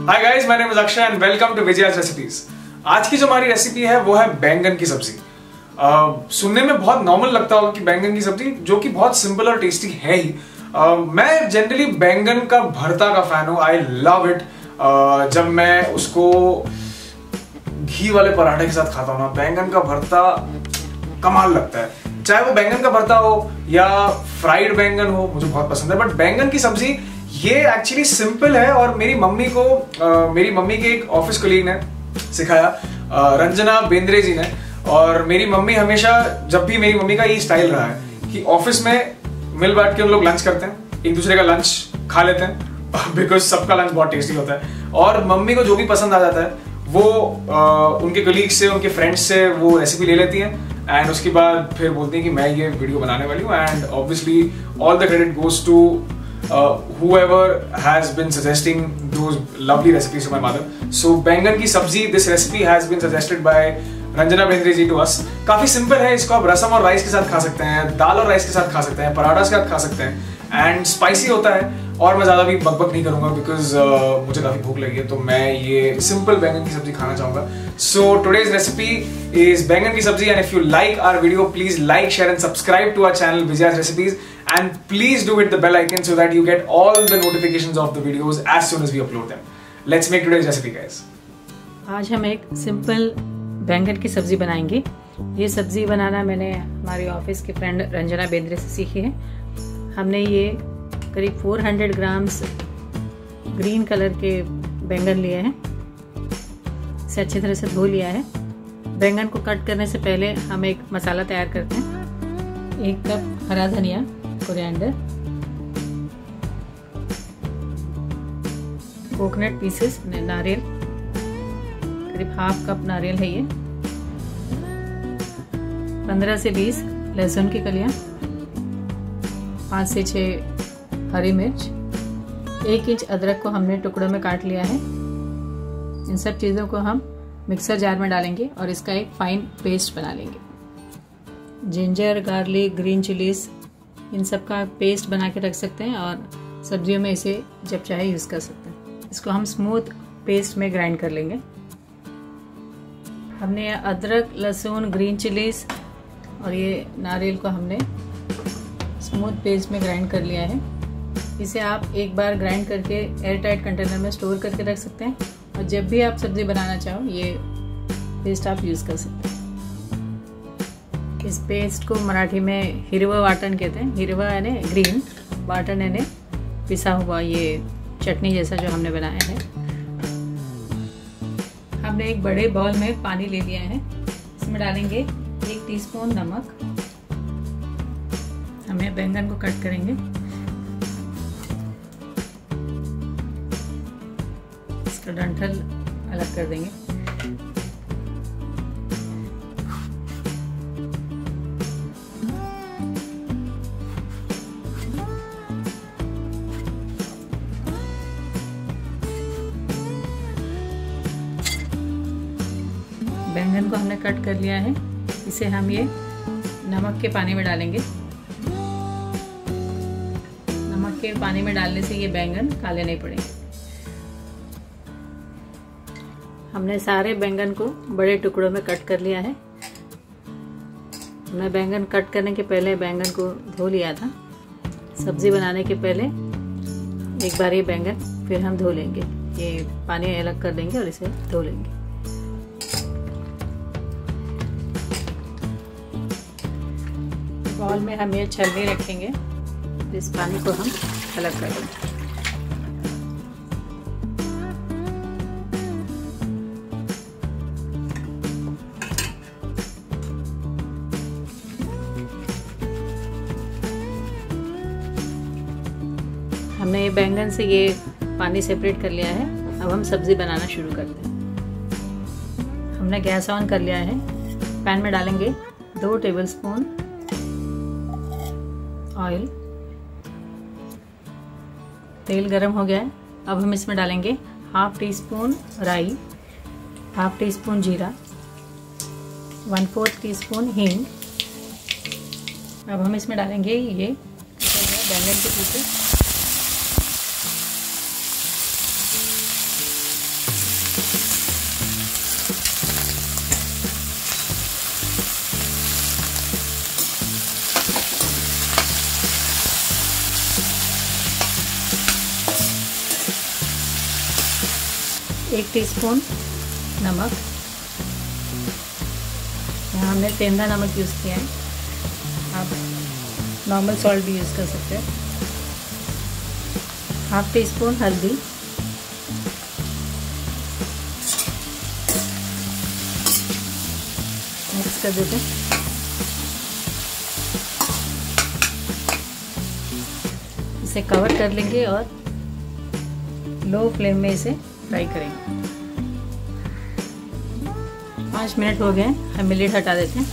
Hi guys, my name is Akshay and welcome to Vijaya's recipes. आज की जो हमारी रेसिपी है वो है बैंगन की सब्जी। सुनने में बहुत नॉर्मल लगता होगा कि बैंगन की सब्जी, जो कि बहुत सिंपल और टेस्टी है ही। मैं जनरली बैंगन का भरता का फैन हूं। I love it. जब मैं उसको घी वाले पराठे के साथ खाता हूं ना, बैंगन का भरता कमाल लगता है। चाहे वो बैंगन का भरता हो या फ्राइड बैंगन हो, मुझे बहुत पसंद है। बट बैंगन की सब्जी ये एक्चुअली सिंपल है और मेरी मम्मी के एक ऑफिस कलीग ने सिखाया, रंजना बेंद्रे जी ने। और मेरी मम्मी हमेशा, जब भी मेरी मम्मी का ये स्टाइल रहा है कि ऑफिस में मिल बैठ के हम लोग लंच करते हैं, एक दूसरे का लंच खा लेते हैं बिकॉज सबका लंच बहुत टेस्टी होता है। और मम्मी को जो भी पसंद आ जाता है वो उनके कलीग से, उनके फ्रेंड्स से वो रेसिपी ले लेती हैं एंड उसके बाद फिर बोलती हैं कि मैं ये वीडियो बनाने वाली हूँ। And obviously all the credit goes to whoever has been suggesting those lovely recipes to my mother. So बैंगन की सब्जी, this recipe has been suggested by Ranjana Bendre ji to us. काफी सिंपल है। इसको आप रसम और राइस के साथ खा सकते हैं, दाल और राइस के साथ खा सकते हैं, पराठा के साथ खा सकते हैं एंड स्पाइसी होता है। और मैं ज्यादा भी बकबक नहीं करूंगा बिकॉज मुझे काफी भूख लगी है, तो मैं ये सिंपल बैंगन की सब्जी खाना चाहूंगा। सो टुडेज रेसिपी इज बैंगन की सब्जी and if you like our video please like, share and subscribe to our channel Vijaya's recipes and please do hit the bell icon so that you get all the notifications of the videos as soon as we upload them. Let's make today's recipe, guys. आज हम एक simple बैंगन की सब्जी बनाएंगे। ये सब्जी बनाना मैंने हमारी ऑफिस की फ्रेंड रंजना बेंद्रे से सीखी है। हमने ये करीब 400 ग्राम्स ग्रीन कलर के बैंगन लिए हैं। इसे अच्छी तरह से धो लिया है। बैंगन को कट करने से पहले हम एक मसाला तैयार करते हैं। 1 कप हरा धनिया, कोरिएंडर, कोकोनट पीसेस, नारियल, करीब ½ कप नारियल है ये, 15 से 20 लहसुन की कलियां, 5 से 6 हरी मिर्च, 1 इंच अदरक को हमने टुकड़ों में काट लिया है। इन सब चीज़ों को हम मिक्सर जार में डालेंगे और इसका एक फाइन पेस्ट बना लेंगे। जिंजर, गार्लिक, ग्रीन चिलीज, इन सब का पेस्ट बना के रख सकते हैं और सब्जियों में इसे जब चाहे यूज़ कर सकते हैं। इसको हम स्मूथ पेस्ट में ग्राइंड कर लेंगे। हमने अदरक, लहसुन, ग्रीन चिलीज और ये नारियल को हमने स्मूथ पेस्ट में ग्राइंड कर लिया है। इसे आप एक बार ग्राइंड करके एयर टाइट कंटेनर में स्टोर करके रख सकते हैं और जब भी आप सब्जी बनाना चाहो ये पेस्ट आप यूज़ कर सकते हैं। इस पेस्ट को मराठी में हिरवा वाटन कहते हैं। हिरवा यानी ग्रीन, वाटन यानी पिसा हुआ, ये चटनी जैसा जो हमने बनाया है। हमने एक बड़े बाउल में पानी ले लिया है। इसमें डालेंगे 1 टीस्पून नमक। हमें बैंगन को कट करेंगे। इसका डंठल अलग कर देंगे। बैंगन को हमने कट कर लिया है। इसे हम ये नमक के पानी में डालेंगे। नमक के पानी में डालने से ये बैंगन काले नहीं पड़ेंगे। हमने सारे बैंगन को बड़े टुकड़ों में कट कर लिया है। हमने बैंगन कट करने के पहले बैंगन को धो लिया था। सब्जी बनाने के पहले एक बार ये बैंगन फिर हम धो लेंगे। ये पानी अलग कर देंगे और इसे धो लेंगे। बाउल में हम ये छलनी रखेंगे। इस पानी को हम अलग कर देंगे। हमने ये बैंगन से ये पानी सेपरेट कर लिया है। अब हम सब्जी बनाना शुरू करते हैं। हमने गैस ऑन कर लिया है। पैन में डालेंगे 2 टेबलस्पून ऑयल। तेल गरम हो गया है। अब हम इसमें डालेंगे ½ टीस्पून राई, ½ टीस्पून जीरा, 1/4 टीस्पून हींग। अब हम इसमें डालेंगे ये बैंगन के पीसेस। 1 टीस्पून नमक, यहाँ हमने सेंधा नमक यूज़ किया है, आप नॉर्मल सॉल्ट भी यूज़ कर सकते हैं। हाफ टी स्पून हल्दी, मिक्स कर देते हैं। इसे कवर कर लेंगे और लो फ्लेम में इसे फ्राई करेंगे। 5 मिनट हो गए, हम लिड हटा देते हैं।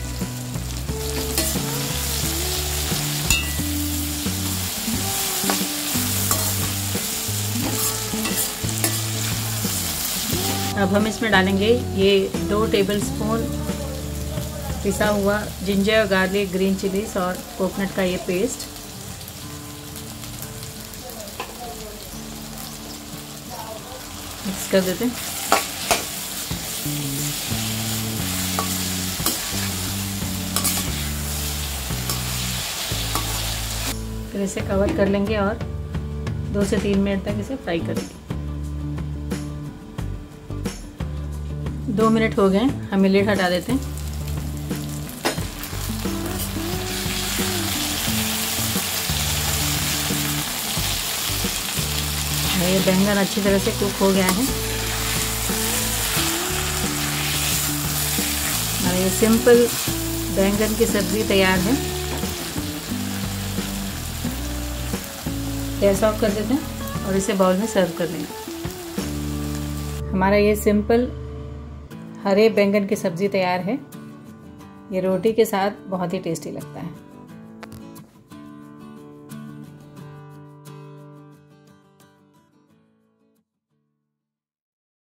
अब हम इसमें डालेंगे ये 2 टेबलस्पून पिसा हुआ जिंजर, गार्लिक, ग्रीन चिलीज और कोकोनट का ये पेस्ट। मिक्स कर देते हैं। फिर इसे कवर कर लेंगे और 2 से 3 मिनट तक इसे फ्राई करेंगे। 2 मिनट हो गए, हम लिड हटा देते हैं। ये बैंगन अच्छी तरह से कुक हो गया है और ये सिंपल बैंगन की सब्ज़ी तैयार है। गैस ऑफ कर देते हैं और इसे बाउल में सर्व कर लेंगे। हमारा ये सिंपल हरे बैंगन की सब्ज़ी तैयार है। ये रोटी के साथ बहुत ही टेस्टी लगता है।